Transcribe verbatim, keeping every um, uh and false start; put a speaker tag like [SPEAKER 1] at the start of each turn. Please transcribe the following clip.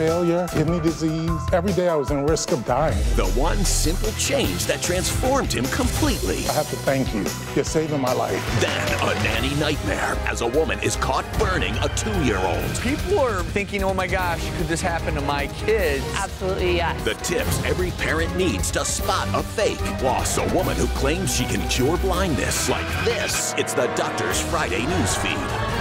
[SPEAKER 1] failure, kidney disease. Every day I was in risk of dying.
[SPEAKER 2] The one simple change that transformed him completely.
[SPEAKER 1] I have to thank you. You're saving my life.
[SPEAKER 2] Then a nanny nightmare as a woman is caught burning a two-year-old.
[SPEAKER 3] People are thinking, oh my gosh, could this happen to my kids?
[SPEAKER 4] Absolutely, yes.
[SPEAKER 2] The tips every parent needs to spot a fake. Plus, a woman who claims she can cure blindness. Like this, it's the Doctor's Friday newsfeed.